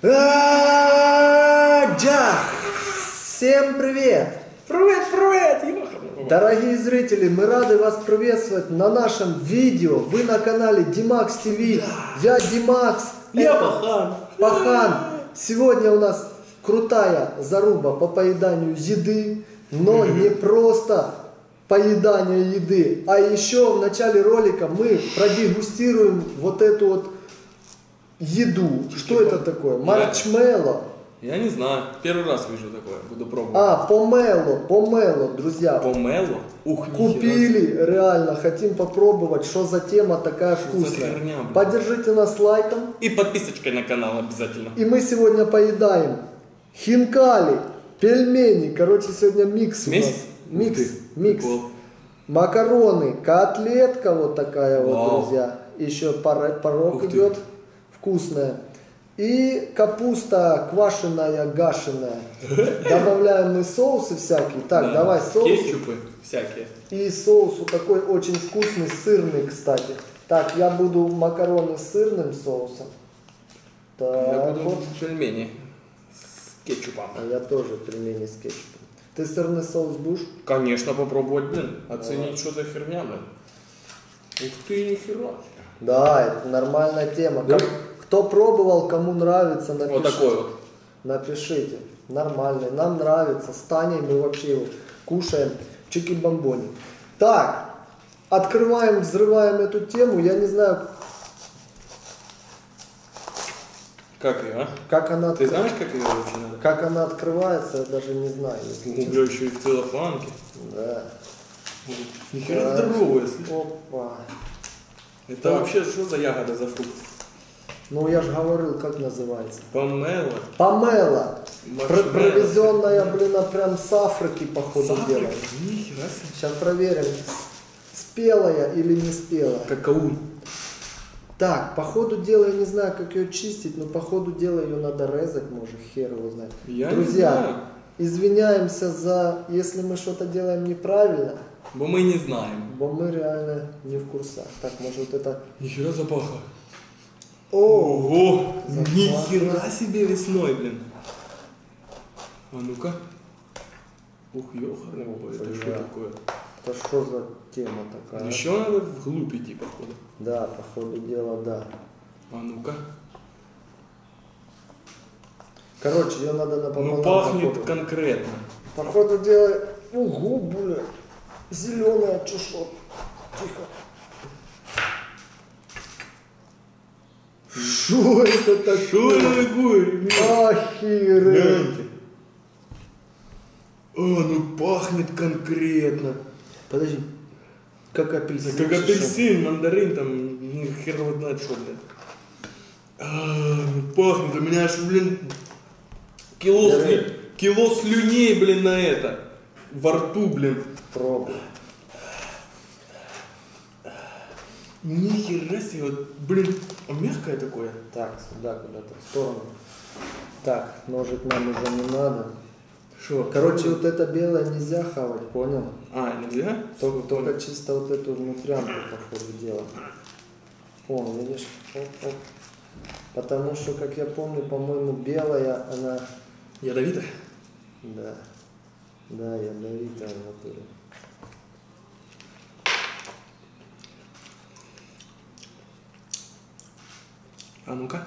Джах! Всем привет! Привет, привет! Дорогие зрители, мы рады вас приветствовать на нашем видео. Вы на канале Димакс ТВ. Я Димакс. Я Пахан. Пахан. Сегодня у нас крутая заруба по поеданию еды, но не просто поедание еды, а еще в начале ролика мы продегустируем вот эту вот еду. Что это такое? Маршмеллоу. Я не знаю, первый раз вижу такое, буду пробовать. Помело, друзья. Помело? Ух, Купили, реально, хотим попробовать, что за тема такая вкусная. херня, блин. Поддержите нас лайком. И подписочкой на канал обязательно. И мы сегодня поедаем хинкали, пельмени. Короче, сегодня микс Смесь? у нас. Микс. Прикол. Макароны, котлетка вот такая вот, Вау. друзья. Еще порог Ух ты. идет, вкусная. И капуста квашеная, гашеная. Добавляем мы соусы всякие. Так, Да. давай соусы. Кетчупы всякие. И соус вот такой очень вкусный, сырный, кстати. Так, я буду макароны с сырным соусом. Я Так, буду вот. пельмени с кетчупом. А я тоже пельмени с кетчупом. Ты сырный соус будешь? Конечно, попробовать, блин. Оценить, что за херня, блин. Ух ты, нихера. Да, это нормальная тема. Да? Кто пробовал, кому нравится, напишите. Вот такой вот. Напишите. Нормальный. Нам нравится. С Таней мы вообще его кушаем. Чики-бомбони. Так, открываем, взрываем эту тему. Я не знаю, Как ее, а? как она, Ты знаешь, как ее очень надо? как она открывается, я даже не знаю. Если честно. Бля, еще и в целлофанке. Да. Нихера Так. здоровая, слышишь? Опа. Это Так. вообще что за ягода, за фрукт? Ну я же говорил, как называется. Помело. Помело. Маршмеллоу. Провезенная, блин, прям с Африки, походу, Сахар? дела. Нихера себе. Сейчас проверим, спелая или не спелая. Какаун. Так, по ходу дела я не знаю, как ее чистить, но по ходу дела ее надо резать, может, хер его знает. Я не Друзья, знаю. извиняемся за, если мы что-то делаем неправильно, Бо мы не знаем. бо мы реально не в курсах. Так, может вот это... Нихера запаха. О, Ого! Запах. Нихера себе весной, блин. А ну-ка. Ух, ёхарный бабай, это что Бля. такое? это что за тема такая? Еще надо вглубь идти, походу. Да, по ходу дела, да. А ну-ка. Короче, ее надо напополам. Ну пахнет по ходу. конкретно. По ходу дела, угу, бля, зеленая чешок. Тихо. Что это такое? Что это такое, ребят? Охереть. Гляньте. А, ну пахнет конкретно. Подожди, как апельсин. Как апельсин, мандарин, там, ну, хер его знает что, блин. А, ну пахнет, у меня аж, блин, кило слюней, блин, на это. Во рту, блин. Пробуй. Нихера себе, вот, блин, а мягкое такое. Так, сюда куда-то, в сторону. Так, ножик нам уже не надо. Что? Короче, вот это белое нельзя хавать, понял? А, нельзя? Только чисто вот эту внутрянку, по ходу дела. О, видишь? Оп, оп. Потому что, как я помню, по-моему, белая, она... Ядовито? Да. Да, ядовитая в натуре. А ну-ка.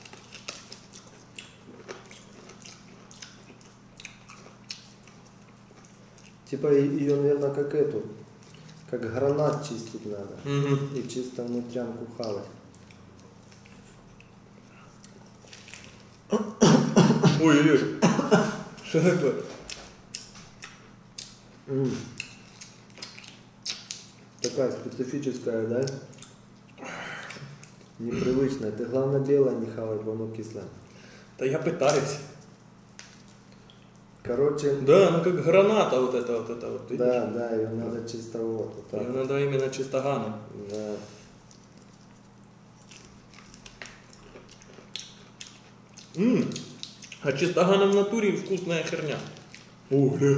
Типа ее, наверное, как эту, как гранат чистить надо. Угу. И чисто внутрянку хавать. Ой-ой-ой. Что такое? Такая специфическая, да? Непривычная. Ты главное белое не хавай, бо оно кислое. Да я пытаюсь. Короче, Да, она как граната вот это вот. Видишь? да, ее надо чисто вот так. Ее надо именно чистоганом. Да. А чистоганом в натуре вкусная херня. О, гля.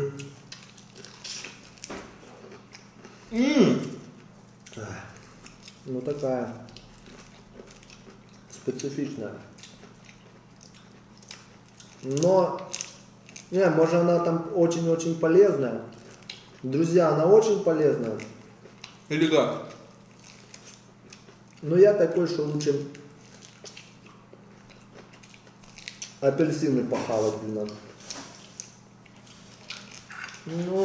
Ну такая специфичная. Но, не, может она там очень-очень полезная. Друзья, она очень полезная. Или как? Но я такой, что лучше апельсины похавать, блин. Ну,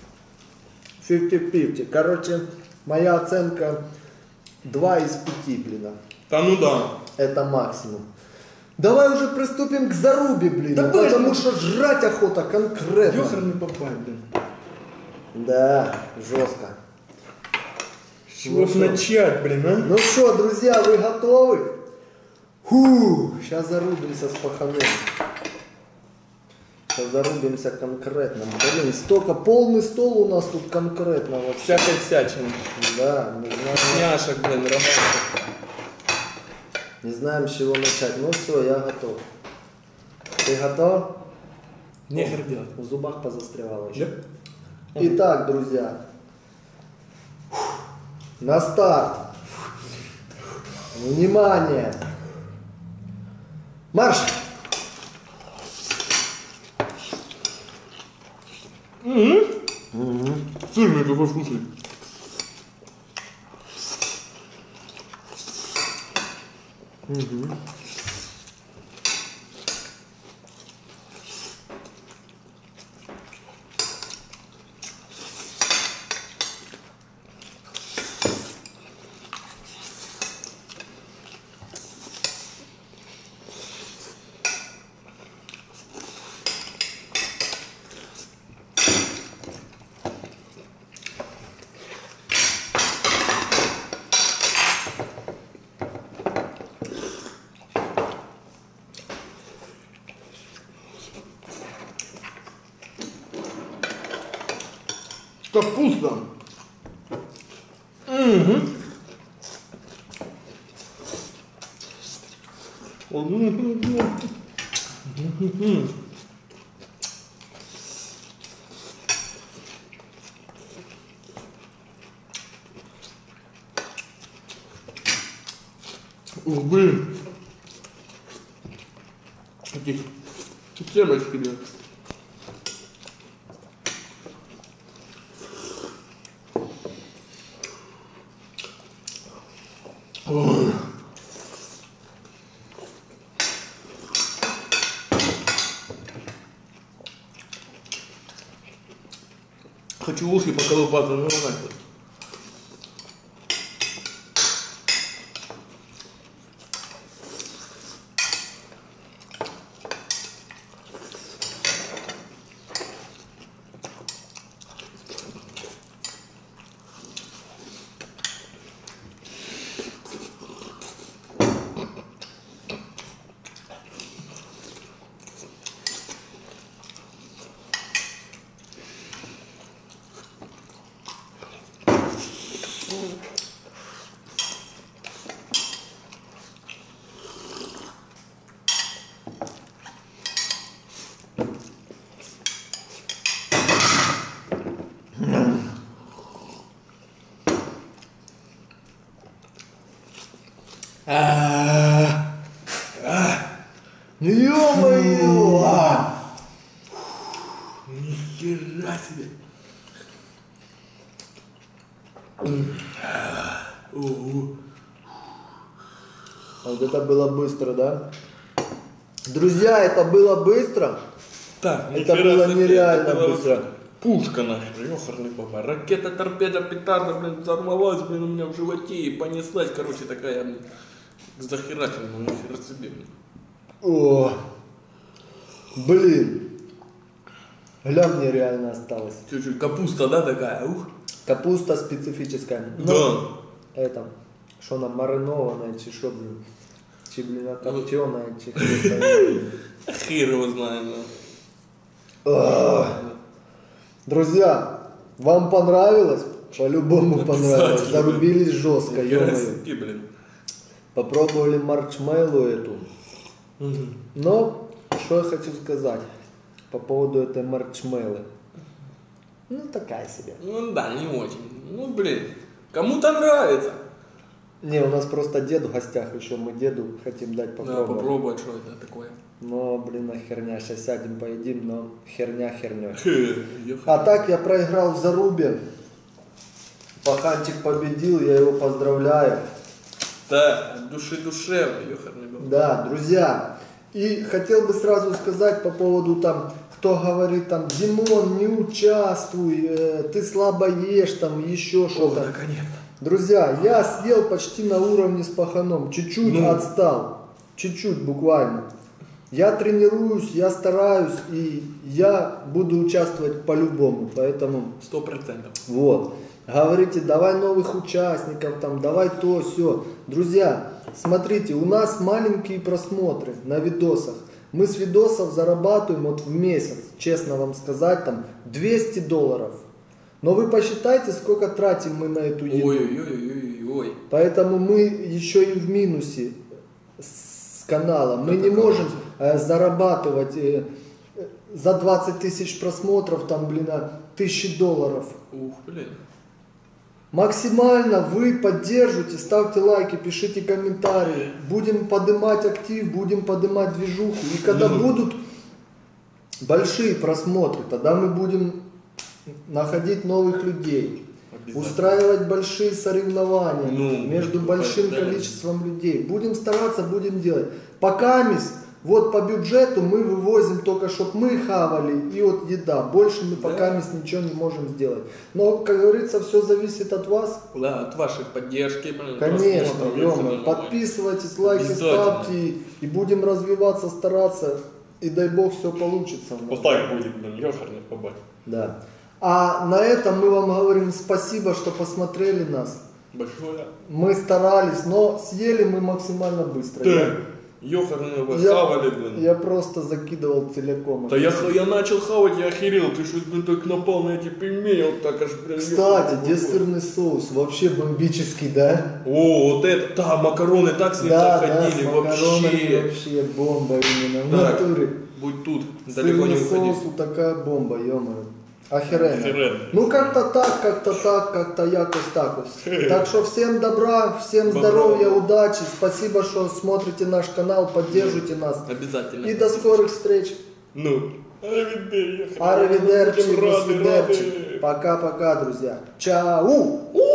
50-50. Короче, моя оценка 2 из 5, блин. Да ну да. Это максимум. Давай уже приступим к зарубе, блин. Да потому точно. что жрать охота конкретно. Ёхарный папай, блин. Да, жестко. С чего ж начать, блин, а? Ну что, друзья, вы готовы? Сейчас зарубимся с паханом. Сейчас зарубимся конкретно. Блин, столько, полный стол у нас тут конкретно вообще. Всякой всячины. Да, не знаем, Няшек, блин, ромашек. не знаем, с чего начать. Ну все, я готов. Ты готов? Нехер делать. В зубах позастревало еще. Да? Итак, друзья, на старт. Внимание. Марш! Сырный какой вкусный. Капуста. Ух, блин. Таких семечки, блин. Ой. Хочу уши поколупаться, ну нахуй. Ё-моё! Нихера себе. Вот это было быстро, да? Друзья, это было быстро. Так, Это нихера было себе, нереально это было быстро. Пушка наша, ёхарный папа. Ракета, торпеда, петарда, блин, взорвалась, блин, у меня в животе и понеслась, короче, такая, блин, захерачена, ну нихера себе, блин. О, блин. Глянь, мне реально осталось. Чуть-чуть капуста, да, такая, ух. Капуста специфическая. Да. Это, что она маринованная, чи что, блин. Чи, блин, коптеная, чи хрен. Хер его знает, да. Друзья, вам понравилось? По-любому понравилось. Обязательно. Зарубились жестко, Нихера ё-моё. себе, блин. Попробовали маршмеллоу эту. Мгм. Но, что я хочу сказать по поводу этой маршмеллы. Ну, такая себе. Ну да, не очень. Ну, блин, кому-то нравится. Не, у нас просто дед в гостях еще, мы деду хотим дать Да, попробовать. попробовать, что это такое. Но, блин, херня, сейчас сядем, поедим, но херня херня. Ёхарный. А так я проиграл в зарубе. Паханчик победил, я его поздравляю. Да, от души душевно, ёхарный был. Да, друзья. И хотел бы сразу сказать по поводу там, кто говорит там, Димон, не участвуй, ты слабо ешь, там еще О, что-то. наконец-то. Друзья, я съел почти на уровне с паханом, чуть-чуть отстал, чуть-чуть буквально. Я тренируюсь, я стараюсь и я буду участвовать по-любому, поэтому 100%. вот. Говорите, давай новых участников, там, давай то, все. Друзья, смотрите, у нас маленькие просмотры на видосах. Мы с видосов зарабатываем вот в месяц, честно вам сказать, там $200. Но вы посчитайте, сколько тратим мы на эту еду. Ой-ой-ой-ой-ой. Поэтому мы еще и в минусе с канала. Мы не можем зарабатывать за 20 тысяч просмотров, там, блин, $1000. Ух, блин. Максимально вы поддержите, ставьте лайки, пишите комментарии. Будем поднимать актив, будем поднимать движуху. И когда будут большие просмотры, тогда мы будем находить новых людей. Устраивать большие соревнования между большим количеством людей. Будем стараться, будем делать. Пока вот по бюджету мы вывозим только, чтобы мы хавали, и вот еда. Больше мы пока ничего не можем сделать. Но, как говорится, все зависит от вас. Да, от вашей поддержки, блин. Конечно, просмотров, ё-моё. Подписывайтесь, лайки Обязательно. ставьте, и будем развиваться, стараться. И дай бог все получится. Вот так будет, блин, ёхарный побать. Да. А на этом мы вам говорим спасибо, что посмотрели нас. Большое. Мы старались, но съели мы максимально быстро. Да. Ёхарный вы хавали, блин. Я просто закидывал целиком. Да я начал хавать, я охерел, ты что, блин, так напал на эти пельмени, вот так аж, блин. Кстати, где сырный соус? Вообще бомбический, да? О, вот это, да, макароны так с ним Да, заходили, с макаронами вообще. вообще бомба именно, в Так, натуре. будь тут, далеко не Сырный уходи. соус, такая бомба, ё-моё. Охеренно. Охеренно. Ну как-то так, как-то якось так ось. Так что всем добра, всем здоровья, удачи. Спасибо, что смотрите наш канал, поддержите нас. Обязательно. И до скорых встреч. Ну, Аривидерчи, Будем до рады, свидерчи. рады. Пока-пока, друзья. Чау!